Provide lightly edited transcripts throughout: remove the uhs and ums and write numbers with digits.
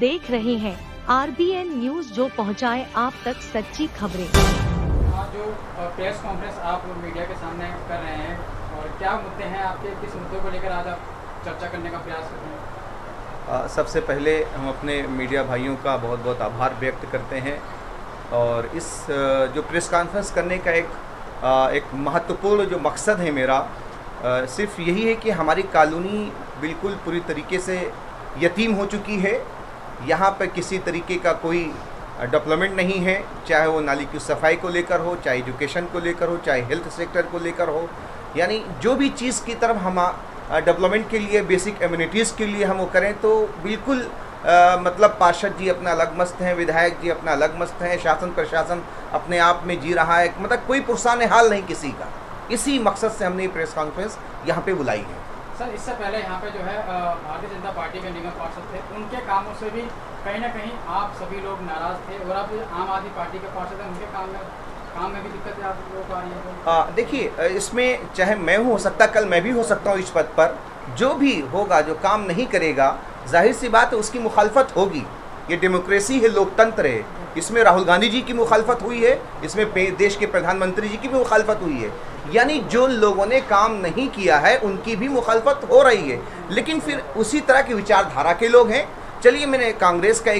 देख रहे हैं RBN न्यूज, जो पहुंचाए आप तक सच्ची खबरें। आज जो प्रेस कॉन्फ्रेंस आप मीडिया के सामने कर रहे हैं, और क्या मुद्दे हैं आपके, किस मुद्दों को लेकर आज आप चर्चा करने का प्रयास कर रहे हैं? सबसे पहले हम अपने मीडिया भाइयों का बहुत बहुत आभार व्यक्त करते हैं। और इस जो प्रेस कॉन्फ्रेंस करने का एक महत्वपूर्ण जो मकसद है मेरा, सिर्फ यही है कि हमारी कॉलोनी बिल्कुल पूरी तरीके से यतीम हो चुकी है। यहाँ पर किसी तरीके का कोई डेवलपमेंट नहीं है, चाहे वो नाली की सफाई को लेकर हो, चाहे एजुकेशन को लेकर हो, चाहे हेल्थ सेक्टर को लेकर हो। यानी जो भी चीज़ की तरफ हम डेवलपमेंट के लिए, बेसिक एम्यूनिटीज़ के लिए हम वो करें, तो बिल्कुल मतलब पार्षद जी अपना अलग मस्त हैं, विधायक जी अपना अलग मस्त हैं, शासन प्रशासन अपने आप में जी रहा है, मतलब कोई पुरसान हाल नहीं किसी का। इसी मकसद से हमने प्रेस कॉन्फ्रेंस यहाँ पे बुलाई है। सर, इससे पहले यहाँ पे जो है भारतीय जनता पार्टी के निगम पार्षद थे, उनके कामों से भी कहीं ना कहीं आप सभी लोग नाराज़ थे, और अब आम आदमी पार्टी के पार्षद हैं, उनके काम में भी दिक्कतें आप लोगों को आ रही है? देखिए, इसमें चाहे मैं हो सकता, कल मैं भी हो सकता हूँ इस पद पर। जो भी होगा, जो काम नहीं करेगा, जाहिर सी बात है उसकी मुखालफत होगी। ये डेमोक्रेसी है, लोकतंत्र है। इसमें राहुल गांधी जी की मुखालफत हुई है, इसमें देश के प्रधानमंत्री जी की भी मुखालफत हुई है। यानी जो लोगों ने काम नहीं किया है उनकी भी मुखालफत हो रही है। लेकिन फिर उसी तरह की विचारधारा के लोग हैं। चलिए, मैंने कांग्रेस का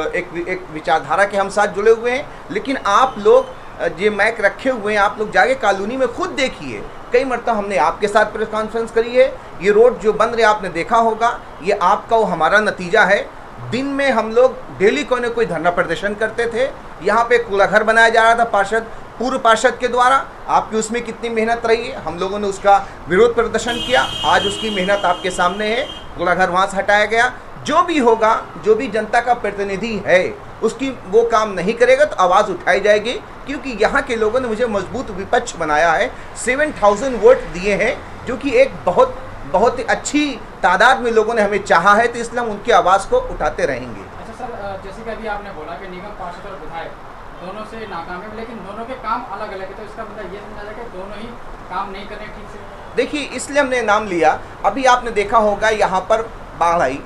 एक विचारधारा के हम साथ जुड़े हुए हैं, लेकिन आप लोग ये मैक रखे हुए हैं, आप लोग जाके कॉलोनी में खुद देखिए। कई मरतबा हमने आपके साथ प्रेस कॉन्फ्रेंस करी है। ये रोड जो बन रहे आपने देखा होगा, ये आपका वो हमारा नतीजा है। दिन में हम लोग डेली कोई न कोई धरना प्रदर्शन करते थे। यहाँ पे कूड़ा घर बनाया जा रहा था पूर्व पार्षद के द्वारा। आपकी उसमें कितनी मेहनत रही है, हम लोगों ने उसका विरोध प्रदर्शन किया। आज उसकी मेहनत आपके सामने है, कूड़ा घर वहाँ से हटाया गया। जो भी होगा, जो भी जनता का प्रतिनिधि है, उसकी वो काम नहीं करेगा तो आवाज़ उठाई जाएगी। क्योंकि यहाँ के लोगों ने मुझे मजबूत विपक्ष बनाया है। 7000 वोट दिए हैं, जो कि एक बहुत ही अच्छी तादाद में लोगों ने हमें चाहा है, तो इसलिए हम उनकी आवाज़ को उठाते रहेंगे। अच्छा सर, जैसे कि अभी आपने बोला कि निगम पार्षद और विधायक दोनों से नाकाम है, लेकिन दोनों के काम अलग अलग है, तो इसका मतलब ये समझा जाए कि दोनों ही काम नहीं कर रहे ठीक से? देखिए, इसलिए हमने नाम लिया। अभी आपने देखा होगा यहाँ पर बाढ़ आई,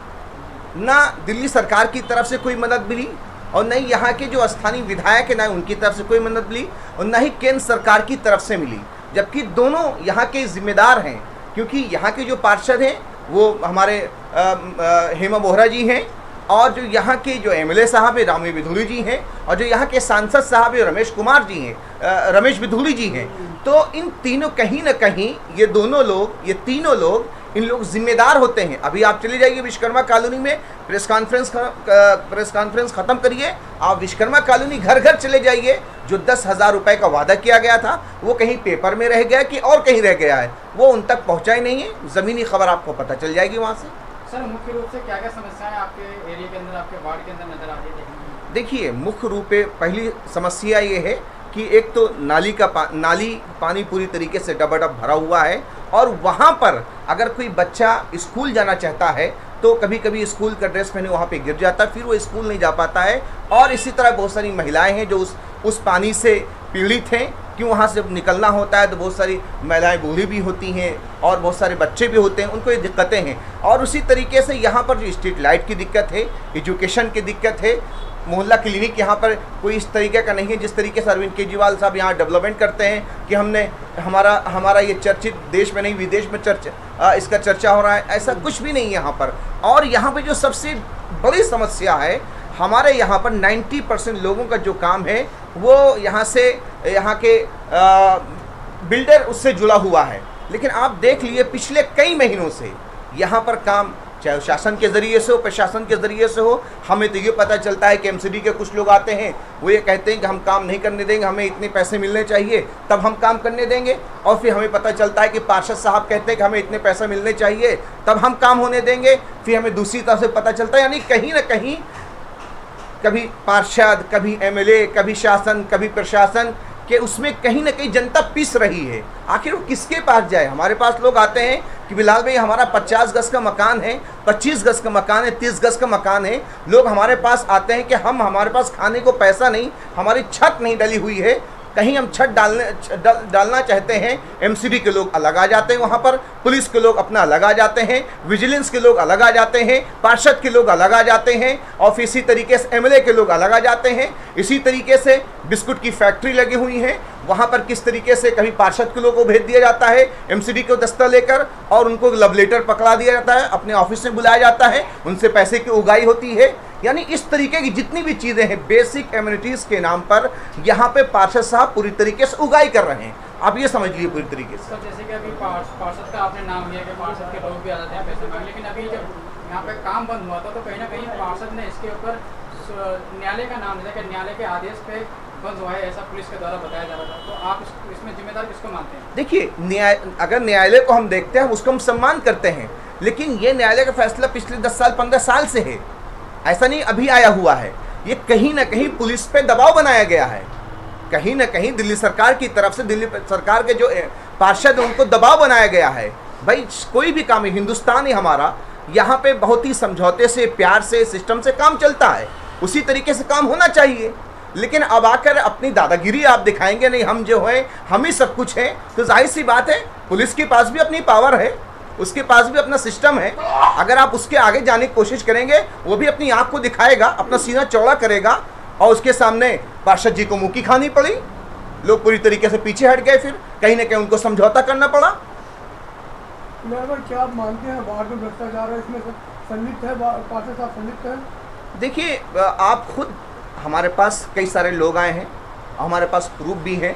ना दिल्ली सरकार की तरफ से कोई मदद मिली, और न ही यहाँ के जो स्थानीय विधायक हैं, ना उनकी तरफ से कोई मदद मिली, और न ही केंद्र सरकार की तरफ से मिली। जबकि दोनों यहाँ के जिम्मेदार हैं, क्योंकि यहाँ के जो पार्षद हैं वो हमारे हेमा बोहरा जी हैं, और जो यहाँ के जो MLA साहब हैं रामी बिधूली जी हैं, और जो यहाँ के सांसद साहब हैं रमेश कुमार जी हैं, रमेश बिधूली जी हैं। तो इन तीनों कहीं ना कहीं ये तीनों लोग इन लोग जिम्मेदार होते हैं। अभी आप चले जाइए विश्वकर्मा कॉलोनी में, प्रेस कॉन्फ्रेंस ख़त्म करिए, आप विश्वकर्मा कॉलोनी घर घर चले जाइए। जो 10,000 रुपये का वादा किया गया था, वो कहीं पेपर में रह गया कि और कहीं रह गया है, वो उन तक पहुँचा ही नहीं है। ज़मीनी खबर आपको पता चल जाएगी वहाँ से। सर, मुख्य रूप से क्या क्या समस्याएं आपके एरिया के अंदर, आपके वार्ड के अंदर नजर आ रही है? देखिए, मुख्य रूप से पहली समस्या ये है कि एक तो नाली पानी पूरी तरीके से डबाडब भरा हुआ है, और वहाँ पर अगर कोई बच्चा स्कूल जाना चाहता है तो कभी कभी स्कूल का ड्रेस पहने वहाँ पे गिर जाता है, फिर वो स्कूल नहीं जा पाता है। और इसी तरह बहुत सारी महिलाएं हैं जो उस पानी से पीड़ित हैं, कि वहाँ से निकलना होता है तो बहुत सारी महिलाएं बूढ़ी भी होती हैं, और बहुत सारे बच्चे भी होते हैं, उनको ये दिक्कतें हैं। और उसी तरीके से यहाँ पर जो स्ट्रीट लाइट की दिक्कत है, एजुकेशन की दिक्कत है, मोहल्ला क्लिनिक यहाँ पर कोई इस तरीके का नहीं है जिस तरीके से अरविंद केजरीवाल साहब यहाँ डेवलपमेंट करते हैं कि हमारा ये चर्चित देश में नहीं विदेश में इसका चर्चा हो रहा है। ऐसा कुछ भी नहीं है यहाँ पर। और यहाँ पे जो सबसे बड़ी समस्या है, हमारे यहाँ पर 90% लोगों का जो काम है वो यहाँ के बिल्डर उससे जुड़ा हुआ है। लेकिन आप देख लिए पिछले कई महीनों से यहाँ पर काम, चाहे शासन के ज़रिए से हो, प्रशासन के ज़रिए से हो, हमें तो ये पता चलता है कि MCD के कुछ लोग आते हैं, वो ये कहते हैं कि हम काम नहीं करने देंगे, हमें इतने पैसे मिलने चाहिए तब हम काम करने देंगे। और फिर हमें पता चलता है कि पार्षद साहब कहते हैं कि हमें इतने पैसे मिलने चाहिए तब हम काम होने देंगे। फिर हमें दूसरी तरफ से पता चलता है, यानी कहीं ना कहीं कभी पार्षद, कभी MLA, कभी शासन, कभी प्रशासन कि उसमें कहीं ना कहीं जनता पिस रही है। आखिर वो किसके पास जाए? हमारे पास लोग आते हैं कि बिलाल भाई हमारा 50 गज का मकान है, 25 गज का मकान है, 30 गज का मकान है। लोग हमारे पास आते हैं कि हमारे पास खाने को पैसा नहीं, हमारी छत नहीं डली हुई है, कहीं हम छत डालना चाहते हैं, एमसीडी के लोग अलग आ जाते हैं, वहाँ पर पुलिस के लोग अपना अलग आ जाते हैं, विजिलेंस के लोग अलग आ जाते हैं, पार्षद के लोग अलग आ जाते हैं, और इसी तरीके से एमएलए के लोग अलग आ जाते हैं। इसी तरीके से बिस्कुट की फैक्ट्री लगी हुई है, वहाँ पर किस तरीके से कभी पार्षद के लोगों को भेज दिया जाता है एमसीडी को दस्ता लेकर, और उनको लव लेटर पकड़ा दिया जाता है, अपने ऑफिस में बुलाया जाता है, उनसे पैसे की उगाही होती है। यानी इस तरीके की जितनी भी चीज़ें हैं बेसिक एम्यूनिटीज़ के नाम पर यहाँ पे पार्षद साहब पूरी तरीके से उगाही कर रहे हैं। आप ये समझ लीजिए पूरी तरीके से। तो जैसे कि अभी पार्षद का आपने नाम लिया कि पार्षद के लोग भी आ जाते हैं पैसे मांगने, लेकिन अभी जब यहाँ पे काम बंद हुआ था तो कहीं ना कहीं पार्षद ने इसके ऊपर न्यायालय का नाम लिया कि न्यायालय के आदेश पे बंद हुआ है, ऐसा पुलिस के द्वारा बताया जा रहा था। तो आप इसमें जिम्मेदार किसको मानते हैं? देखिए, अगर न्यायालय को हम देखते हैं, उसको हम सम्मान करते हैं, लेकिन ये न्यायालय का फैसला पिछले 10 साल 15 साल से है, ऐसा नहीं अभी आया हुआ है। ये कहीं ना कहीं पुलिस पे दबाव बनाया गया है, कहीं ना कहीं दिल्ली सरकार की तरफ से, दिल्ली सरकार के जो पार्षद हैं उनको दबाव बनाया गया है। भाई कोई भी काम है, हिंदुस्तान है हमारा, यहाँ पे बहुत ही समझौते से, प्यार से, सिस्टम से काम चलता है, उसी तरीके से काम होना चाहिए। लेकिन अब आकर अपनी दादागिरी आप दिखाएंगे, नहीं हम जो है हम ही सब कुछ हैं, तो जाहिर सी बात है पुलिस के पास भी अपनी पावर है, उसके पास भी अपना सिस्टम है। अगर आप उसके आगे जाने की कोशिश करेंगे, वो भी अपनी आँख को दिखाएगा, अपना सीना चौड़ा करेगा, और उसके सामने पार्षद जी को मुँह की खानी पड़ी, लोग पूरी तरीके से पीछे हट गए, फिर कहीं ना कहीं उनको समझौता करना पड़ा। क्या आप मानते हैं बाहर में भ्रष्टाचार है, इसमें संलिप्त है, पार्षद साहब संलिप्त है? देखिए, आप खुद, हमारे पास कई सारे लोग आए हैं, हमारे पास प्रूफ भी हैं,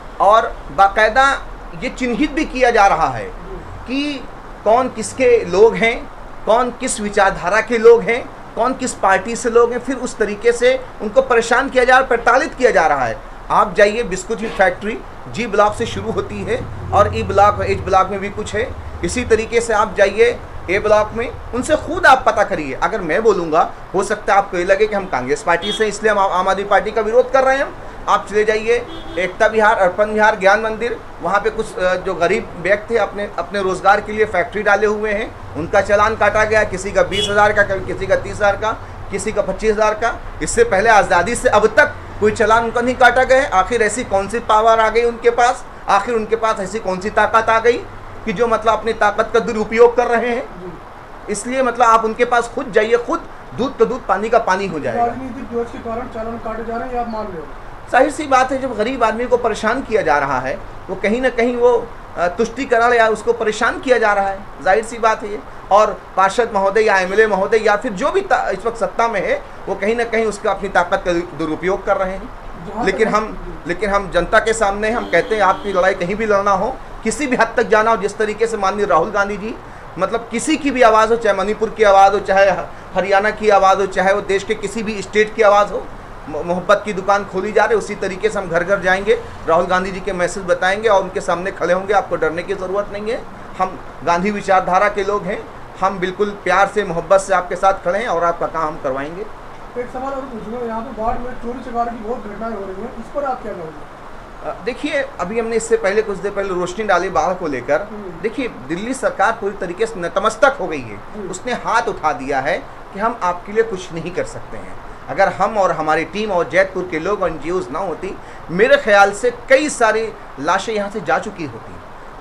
और बाकायदा ये चिन्हित भी किया जा रहा है कि कौन किसके लोग हैं, कौन किस विचारधारा के लोग हैं, कौन किस पार्टी से लोग हैं, फिर उस तरीके से उनको परेशान किया जा रहा है, प्रताड़ित किया जा रहा है। आप जाइए, बिस्कुट की फैक्ट्री जी ब्लॉक से शुरू होती है, और ई ब्लॉक, एच ब्लॉक में भी कुछ है। इसी तरीके से आप जाइए ए ब्लॉक में, उनसे खुद आप पता करिए। अगर मैं बोलूँगा, हो सकता है आपको ये लगे कि हम कांग्रेस पार्टी से इसलिए हम आम आदमी पार्टी का विरोध कर रहे हैं। आप चले जाइए एकता विहार, अर्पण विहार, ज्ञान मंदिर, वहाँ पे कुछ जो गरीब व्यक्ति अपने रोज़गार के लिए फैक्ट्री डाले हुए हैं, उनका चालान काटा गया, किसी का 20,000 का, किसी का 30,000 का, किसी का 25,000 का। इससे पहले आज़ादी से अब तक कोई चालान उनका नहीं काटा गया है। आखिर ऐसी कौन सी पावर आ गई उनके पास, आखिर उनके पास ऐसी कौन सी ताकत आ गई कि जो मतलब अपनी ताकत का दुरुपयोग कर रहे हैं? इसलिए मतलब आप उनके पास खुद जाइए, खुद दूध का दूध, पानी का पानी हो जाएगा। राजनीतिक दोष के कारण चालान काटे जा रहे हैं, आप मान रहे हो? जाहिर सी बात है, जब गरीब आदमी को परेशान किया जा रहा है, वो कहीं ना कहीं वो तुष्टिकरण या उसको परेशान किया जा रहा है, जाहिर सी बात है ये। और पार्षद महोदय या एमएलए महोदय या फिर जो भी इस वक्त सत्ता में है, वो कहीं ना कहीं उसका अपनी ताकत का दुरुपयोग कर रहे हैं। लेकिन हम जनता के सामने हम कहते हैं, आपकी लड़ाई कहीं भी लड़ना हो, किसी भी हद तक जाना हो, जिस तरीके से माननीय राहुल गांधी जी, मतलब किसी की भी आवाज़ हो, चाहे मणिपुर की आवाज़ हो, चाहे हरियाणा की आवाज़ हो, चाहे वो देश के किसी भी स्टेट की आवाज़ हो, मोहब्बत की दुकान खोली जा रही है, उसी तरीके से हम घर घर जाएंगे, राहुल गांधी जी के मैसेज बताएंगे और उनके सामने खड़े होंगे। आपको डरने की ज़रूरत नहीं है, हम गांधी विचारधारा के लोग हैं, हम बिल्कुल प्यार से, मोहब्बत से आपके साथ खड़े हैं और आपका काम हम करवाएंगे। एक सवाल और पूछूंगा, यहाँ पे बाढ़ में चोरी चकारी की बहुत घटनाएं हो रही हैं, इस पर आप क्या कहोगे? देखिए, अभी हमने इससे पहले कुछ देर पहले रोशनी डाली बाढ़ को लेकर। देखिए, दिल्ली सरकार पूरी तरीके से नतमस्तक हो गई है, उसने हाथ उठा दिया है कि हम आपके लिए कुछ नहीं कर सकते हैं। अगर हम और हमारी टीम और जैतपुर के लोग और एनजीओज ना होती, मेरे ख्याल से कई सारी लाशें यहाँ से जा चुकी होती,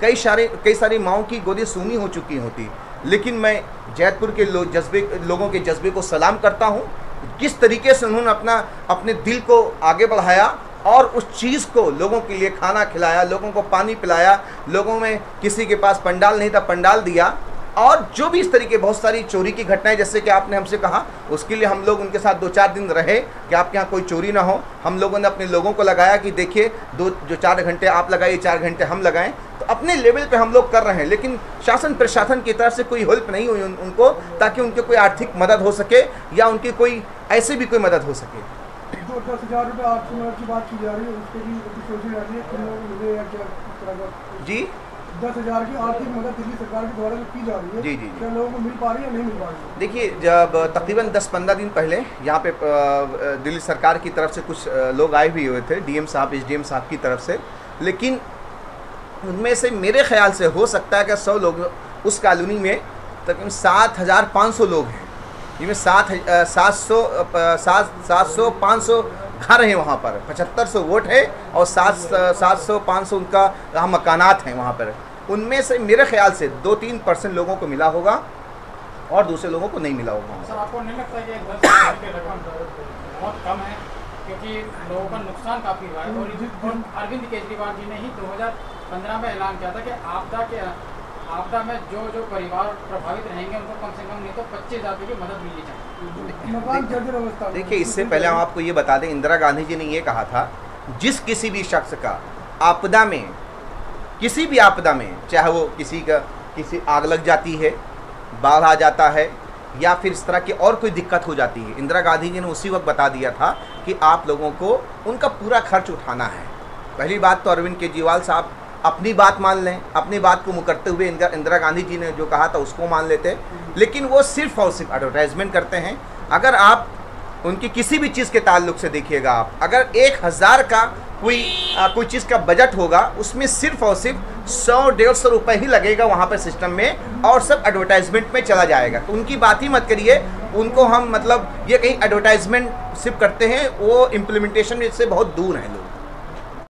कई सारी माओं की गोदी सूनी हो चुकी होती। लेकिन मैं जैतपुर के लोगों के जज्बे को सलाम करता हूँ, किस तरीके से उन्होंने अपने दिल को आगे बढ़ाया और उस चीज़ को लोगों के लिए खाना खिलाया, लोगों को पानी पिलाया, लोगों में किसी के पास पंडाल नहीं था, पंडाल दिया। और जो भी इस तरीके बहुत सारी चोरी की घटनाएं, जैसे कि आपने हमसे कहा, उसके लिए हम लोग उनके साथ 2-4 दिन रहे कि आपके यहाँ कोई चोरी ना हो। हम लोगों ने अपने लोगों को लगाया कि देखिए, जो 4 घंटे आप लगाइए, 4 घंटे हम लगाएं, तो अपने लेवल पे हम लोग कर रहे हैं। लेकिन शासन प्रशासन की तरफ से कोई हेल्प नहीं हुई उनको, ताकि उनके कोई आर्थिक मदद हो सके या उनकी कोई ऐसे भी कोई मदद हो सके। 10,000 रुपये आर्थिक मदद की बात की जा रही है, उसके भी सोची जा रही है, किन लोगों को मिले या क्या? जी, 10,000 की आर्थिक मदद दिल्ली सरकार के द्वारा की जा रही है, जी, क्या लोगों को मिल पा रही है या नहीं मिल पा रही है? देखिए, जब तकरीबन 10-15 दिन पहले यहाँ पे दिल्ली सरकार की तरफ से कुछ लोग आए भी हुए थे, डीएम साहब, एसडीएम साहब की तरफ से। लेकिन उनमें से मेरे ख्याल से हो सकता है कि 100 लोग, उस कॉलोनी में तकरीबन 7,500 लोग हैं, जिनमें 700 500 घर हैं वहाँ पर, 7500 वोट है और 700 500 उनका वहाँ मकानात हैं वहाँ पर। उनमें से मेरे ख्याल से 2-3% लोगों को मिला होगा और दूसरे लोगों को नहीं मिला होगा। सर आपको नहीं लगता कि 10 करोड़ की रकम बहुत कम है, क्योंकि लोगों का नुकसान काफ़ी हुआ है? और अरविंद केजरीवाल जी ने ही 2015 में ऐलान किया था कि आपदा में जो परिवार प्रभावित रहेंगे उनको कम से कम नहीं तो 25,000 रुपये की मदद मिलनी चाहिए। देखिए, इससे पहले हम आपको ये बता दें, इंदिरा गांधी जी ने ये कहा था, जिस किसी भी शख्स का आपदा में, किसी भी आपदा में, चाहे वो किसी आग लग जाती है, बाढ़ आ जाता है या फिर इस तरह की और कोई दिक्कत हो जाती है, इंदिरा गांधी जी ने उसी वक्त बता दिया था कि आप लोगों को उनका पूरा खर्च उठाना है। पहली बात तो अरविंद केजरीवाल साहब अपनी बात मान लें, अपनी बात को मुकरते हुए इंदिरा गांधी जी ने जो कहा था उसको मान लेते, लेकिन वो सिर्फ और सिर्फ एडवर्टाइजमेंट करते हैं। अगर आप उनकी किसी भी चीज़ के ताल्लुक से देखिएगा, आप अगर 1000 का कोई चीज़ का बजट होगा, उसमें सिर्फ और सिर्फ 100-150 रुपये ही लगेगा वहाँ पर सिस्टम में, और सब एडवर्टाइजमेंट में चला जाएगा। तो उनकी बात ही मत करिए, उनको हम मतलब ये कहीं एडवर्टाइजमेंट सिर्फ करते हैं, वो इम्प्लीमेंटेशन से बहुत दूर हैं लोग।